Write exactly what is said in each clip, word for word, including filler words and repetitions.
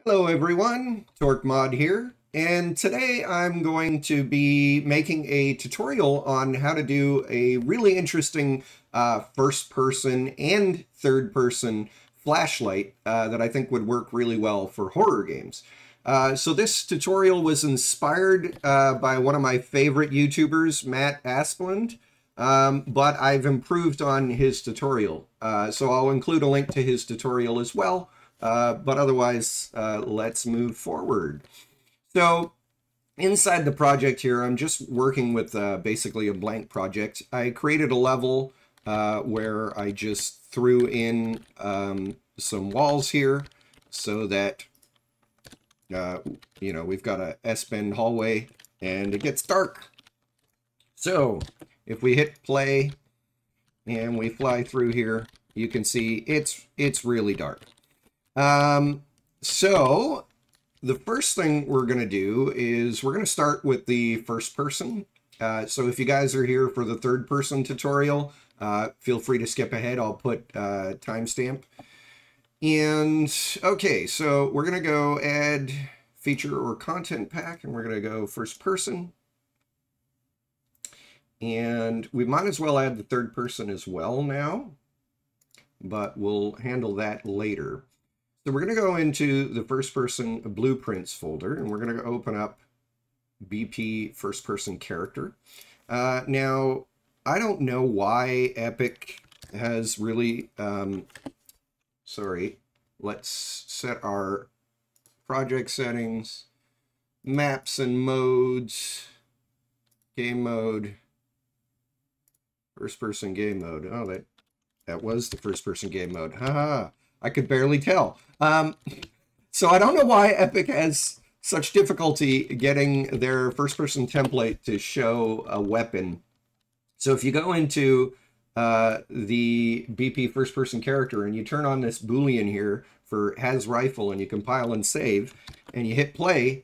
Hello everyone, TorqueMod here, and today I'm going to be making a tutorial on how to do a really interesting uh, first-person and third-person flashlight uh, that I think would work really well for horror games. Uh, so this tutorial was inspired uh, by one of my favorite YouTubers, Matt Asplund, um, but I've improved on his tutorial. Uh, so I'll include a link to his tutorial as well. Uh, but otherwise, uh, let's move forward. So inside the project here, I'm just working with uh, basically a blank project. I created a level uh, where I just threw in um, some walls here so that, uh, you know, we've got a S-bend hallway and it gets dark. So if we hit play and we fly through here, you can see it's, it's really dark. Um, so the first thing we're going to do is we're going to start with the first person. Uh, so if you guys are here for the third person tutorial, uh, feel free to skip ahead. I'll put uh, timestamp. And okay, so we're going to go add feature or content pack, and we're going to go first person. And we might as well add the third person as well now, but we'll handle that later. So we're going to go into the first person blueprints folder, and we're going to open up B P first person character. Uh, now, I don't know why Epic has really, um, sorry, let's set our project settings, maps and modes, game mode, first person game mode. Oh, that, that was the first person game mode. Haha. I could barely tell. Um, so I don't know why Epic has such difficulty getting their first-person template to show a weapon. So if you go into uh, the B P first-person character and you turn on this Boolean here for has rifle and you compile and save and you hit play,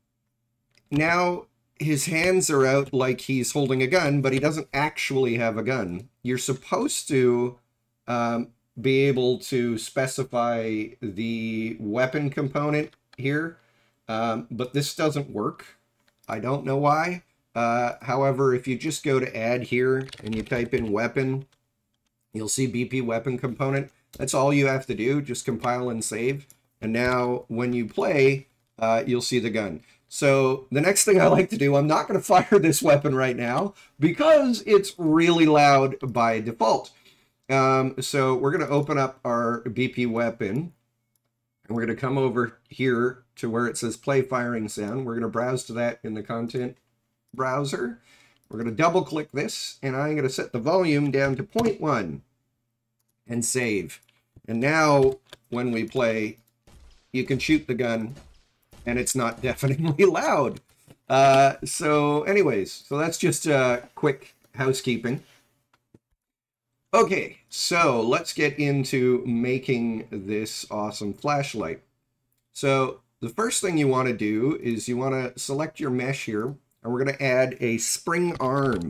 now his hands are out like he's holding a gun, but he doesn't actually have a gun. You're supposed to um, be able to specify the weapon component here, um, but this doesn't work. I don't know why. Uh, however, if you just go to add here and you type in weapon, you'll see B P weapon component. That's all you have to do, just compile and save. And now when you play, uh, you'll see the gun. So the next thing I like to do, I'm not going to fire this weapon right now because it's really loud by default. Um, so we're going to open up our B P weapon, and we're going to come over here to where it says play firing sound. We're going to browse to that in the content browser. We're going to double click this, and I'm going to set the volume down to zero point one and save. And now when we play, you can shoot the gun and it's not deafeningly loud. Uh, so anyways, so that's just uh, quick housekeeping. Okay, so let's get into making this awesome flashlight. So the first thing you want to do is you want to select your mesh here, and we're going to add a spring arm.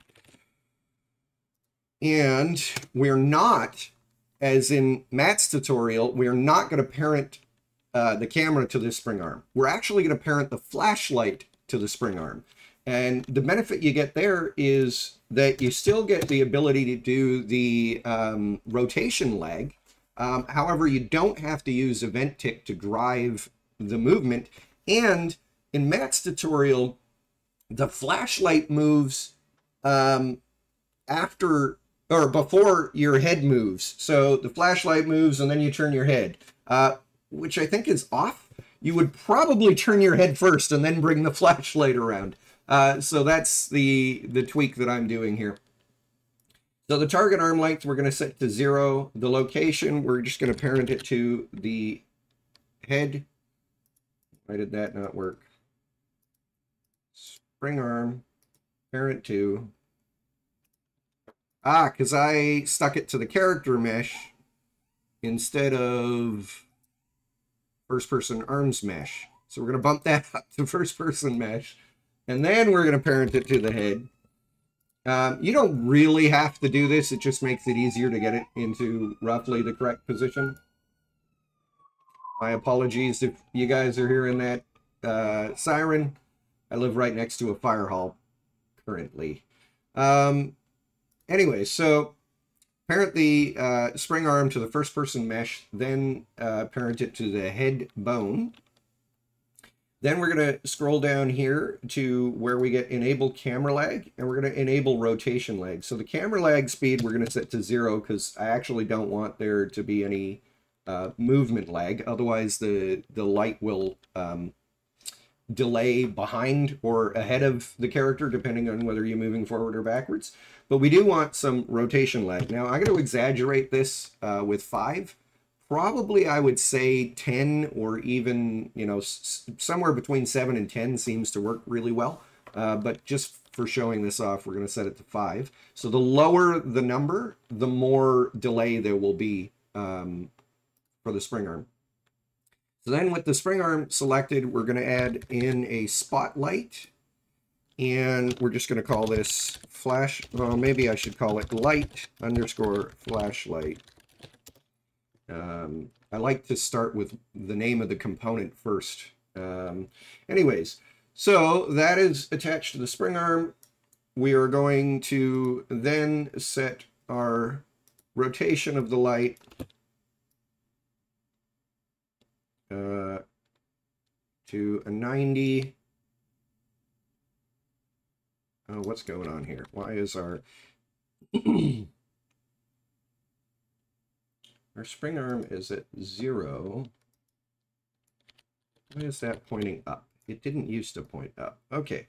And we're not, as in Matt's tutorial, we're not going to parent uh, the camera to this spring arm. We're actually going to parent the flashlight to the spring arm. And the benefit you get there is that you still get the ability to do the um, rotation lag. Um, however, you don't have to use event tick to drive the movement. And in Matt's tutorial, the flashlight moves um, after or before your head moves. So the flashlight moves and then you turn your head, uh, which I think is off. You would probably turn your head first and then bring the flashlight around. Uh, so that's the, the tweak that I'm doing here. So the target arm length, we're going to set to zero. The location, we're just going to parent it to the head. Why did that not work? Spring arm, parent to. Ah, because I stuck it to the character mesh instead of first person arms mesh. So we're going to bump that up to first person mesh. And then we're going to parent it to the head. Um, you don't really have to do this. It just makes it easier to get it into roughly the correct position. My apologies if you guys are hearing that uh, siren. I live right next to a fire hall currently. Um, anyway, so parent the uh, spring arm to the first person mesh, then uh, parent it to the head bone. Then we're going to scroll down here to where we get enable camera lag, and we're going to enable rotation lag. So the camera lag speed we're going to set to zero because I actually don't want there to be any uh, movement lag. Otherwise, the, the light will um, delay behind or ahead of the character, depending on whether you're moving forward or backwards. But we do want some rotation lag. Now, I'm going to exaggerate this uh, with five. Probably I would say ten, or even, you know, s somewhere between seven and ten seems to work really well. Uh, but just for showing this off, we're going to set it to five. So the lower the number, the more delay there will be um, for the spring arm. So then with the spring arm selected, we're going to add in a spotlight. And we're just going to call this flash, well, maybe I should call it light underscore flashlight. Um, I like to start with the name of the component first. Um, anyways, so that is attached to the spring arm. We are going to then set our rotation of the light uh, to a ninety. Oh, what's going on here? Why is our... Our spring arm is at zero. Why is that pointing up? It didn't used to point up. Okay.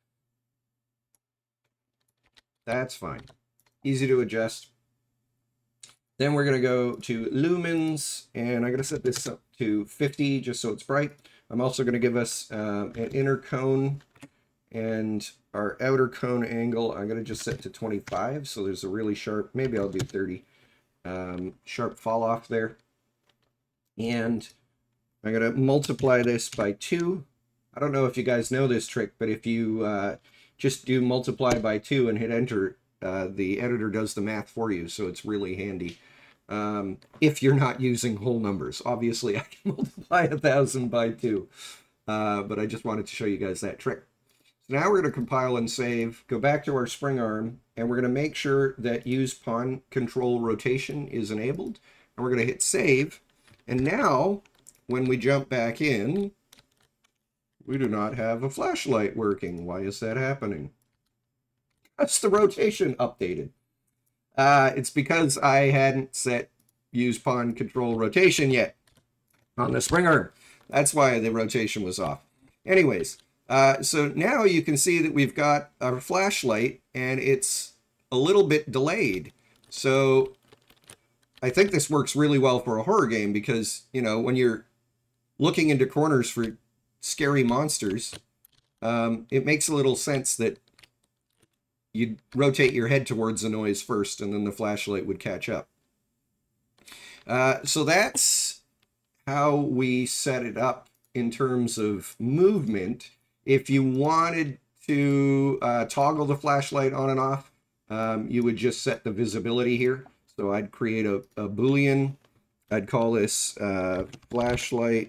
That's fine. Easy to adjust. Then we're going to go to lumens, and I'm going to set this up to fifty just so it's bright. I'm also going to give us uh, an inner cone, and our outer cone angle I'm going to just set to twenty-five, so there's a really sharp, maybe I'll do thirty. Um, sharp fall off there, and I'm going to multiply this by two. I don't know if you guys know this trick, but if you uh, just do multiply by two and hit enter, uh, the editor does the math for you, so it's really handy. Um, if you're not using whole numbers, obviously I can multiply a thousand by two, uh, but I just wanted to show you guys that trick. So now we're going to compile and save, go back to our spring arm, and we're going to make sure that use pawn control rotation is enabled. And we're going to hit save. And now, when we jump back in, we do not have a flashlight working. Why is that happening? That's the rotation updated. Uh, it's because I hadn't set use pawn control rotation yet on the spring arm. That's why the rotation was off. Anyways. Uh, so now you can see that we've got our flashlight, and it's a little bit delayed. So I think this works really well for a horror game because, you know, when you're looking into corners for scary monsters, um, it makes a little sense that you'd rotate your head towards the noise first, and then the flashlight would catch up. Uh, so that's how we set it up in terms of movement. If you wanted to uh, toggle the flashlight on and off, um, you would just set the visibility here. So I'd create a, a Boolean. I'd call this uh, flashlight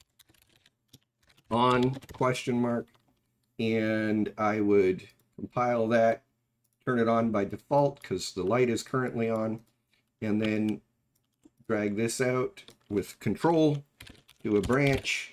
on question mark, and I would compile that, turn it on by default because the light is currently on, and then drag this out with control to a branch.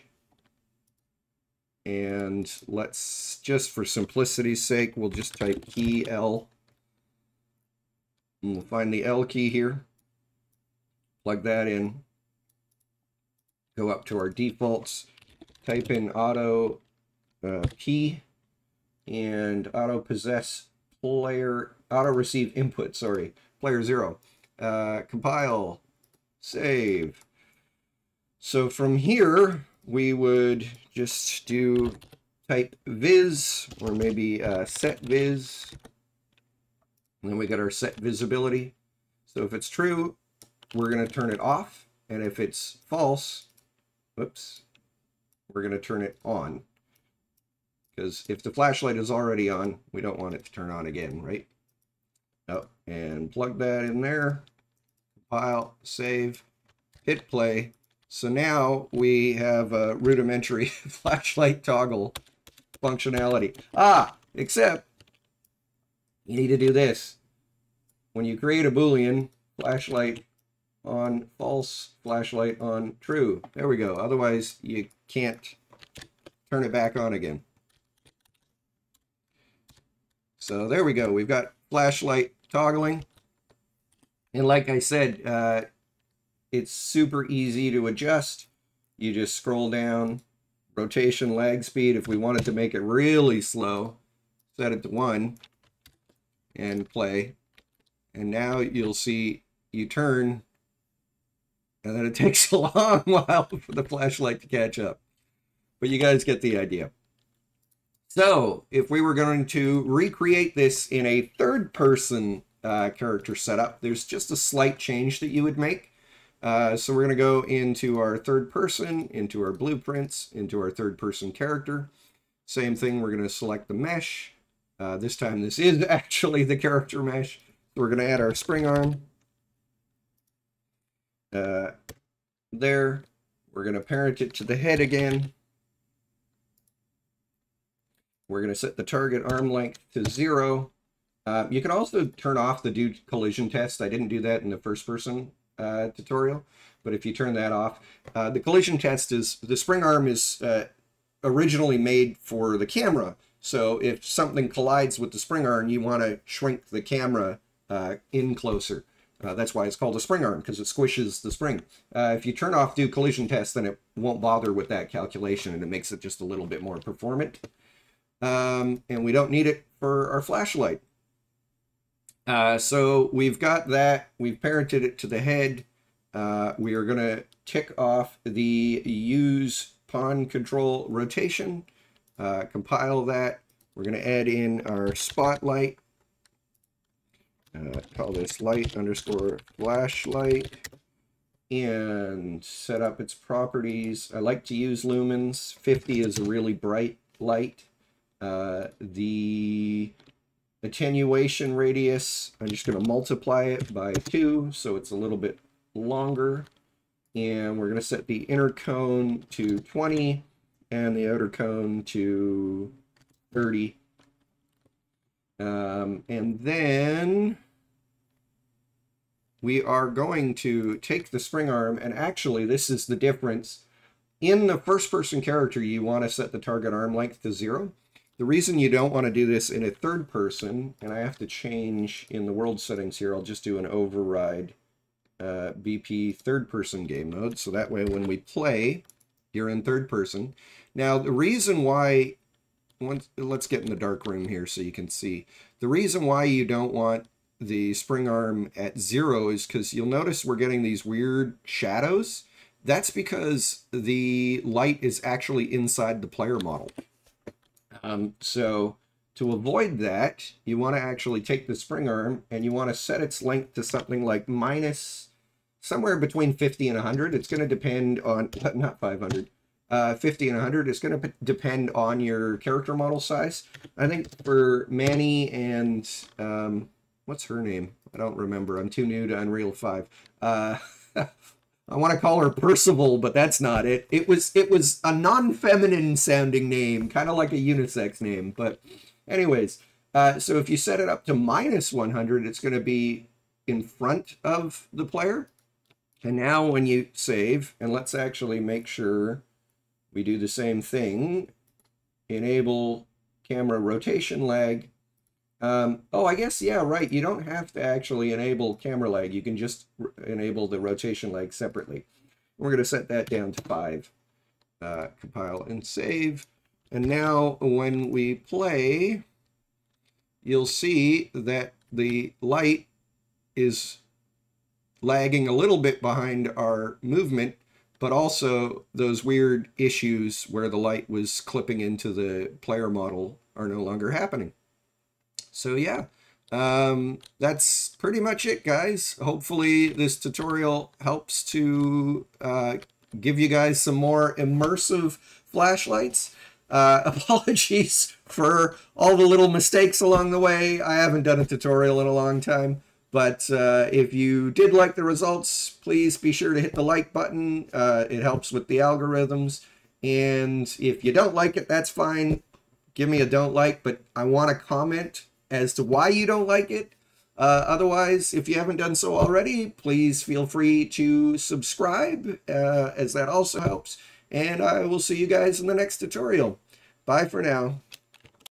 And let's, just for simplicity's sake, we'll just type key L. And we'll find the L key here. Plug that in. Go up to our defaults. Type in auto uh, key and auto possess player, auto receive input, sorry, player zero. Uh, compile, save. So from here, we would just do type viz, or maybe uh, set viz, and then we got our set visibility. So if it's true, we're going to turn it off, and if it's false, whoops, we're going to turn it on, because if the flashlight is already on, we don't want it to turn on again, right? Oh, and plug that in there, compile, save, hit play. So now we have a rudimentary flashlight toggle functionality. Ah, except you need to do this. When you create a Boolean, flashlight on false, flashlight on true. There we go. Otherwise, you can't turn it back on again. So there we go. We've got flashlight toggling. And like I said, uh, it's super easy to adjust. You just scroll down, rotation, lag speed. If we wanted to make it really slow, set it to one and play. And now you'll see you turn, and then it takes a long while for the flashlight to catch up. But you guys get the idea. So if we were going to recreate this in a third person uh, character setup, there's just a slight change that you would make. Uh, so we're going to go into our third person, into our blueprints, into our third person character. Same thing, we're going to select the mesh. Uh, this time this is actually the character mesh. So we're going to add our spring arm. Uh, there. We're going to parent it to the head again. We're going to set the target arm length to zero. Uh, you can also turn off the do collision test. I didn't do that in the first person uh, tutorial, but if you turn that off, uh, the collision test is, the spring arm is uh, originally made for the camera. So if something collides with the spring arm, you want to shrink the camera uh, in closer. Uh, that's why it's called a spring arm, because it squishes the spring. Uh, if you turn off do collision test, then it won't bother with that calculation, and it makes it just a little bit more performant. Um, and we don't need it for our flashlight. Uh, so we've got that. We've parented it to the head. Uh, we are going to tick off the use pawn control rotation. Uh, compile that. We're going to add in our spotlight. Uh, call this light underscore flashlight. And set up its properties. I like to use lumens. fifty is a really bright light. Uh, the attenuation radius, I'm just going to multiply it by two, so it's a little bit longer. And we're going to set the inner cone to twenty and the outer cone to thirty. Um, and then we are going to take the spring arm, and actually this is the difference. In the first person character, you want to set the target arm length to zero. The reason you don't want to do this in a third person, and I have to change in the world settings here, I'll just do an override uh, B P third person game mode. So that way when we play, you're in third person. Now the reason why, once, let's get in the dark room here so you can see. The reason why you don't want the spring arm at zero is because you'll notice we're getting these weird shadows. That's because the light is actually inside the player model. Um, so to avoid that, you want to actually take the spring arm and you want to set its length to something like minus somewhere between fifty and one hundred. It's going to depend on, not five hundred, uh, fifty and one hundred. It's going to depend on your character model size. I think for Manny and, um, what's her name? I don't remember. I'm too new to Unreal five. Uh, I want to call her Percival, but that's not it. It was it was a non-feminine sounding name, kind of like a unisex name. But anyways, uh, so if you set it up to minus one hundred, it's going to be in front of the player. And now when you save, and let's actually make sure we do the same thing, enable camera rotation lag. Um, oh, I guess, yeah, right. You don't have to actually enable camera lag. You can just enable the rotation lag separately. We're going to set that down to five. Uh, compile and save. And now when we play, you'll see that the light is lagging a little bit behind our movement, but also those weird issues where the light was clipping into the player model are no longer happening. So yeah, um, that's pretty much it, guys. Hopefully this tutorial helps to uh, give you guys some more immersive flashlights. Uh, apologies for all the little mistakes along the way. I haven't done a tutorial in a long time, But uh, if you did like the results, please be sure to hit the like button. Uh, it helps with the algorithms. And if you don't like it, that's fine. Give me a don't like, but I want a comment as to why you don't like it. Uh, otherwise, if you haven't done so already, please feel free to subscribe, uh, as that also helps. And I will see you guys in the next tutorial. Bye for now.